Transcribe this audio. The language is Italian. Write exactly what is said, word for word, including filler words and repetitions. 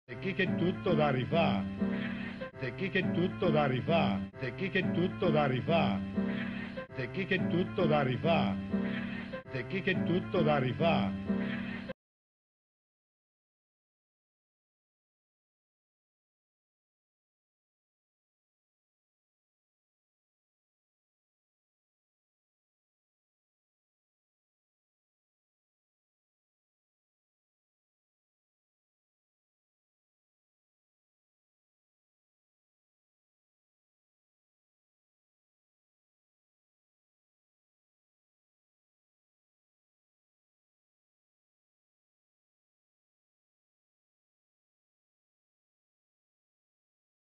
E chi che tutto da rifà, e chi che tutto da rifà, e chi che tutto da rifà, e chi che tutto da rifà, e chi che tutto da rifà.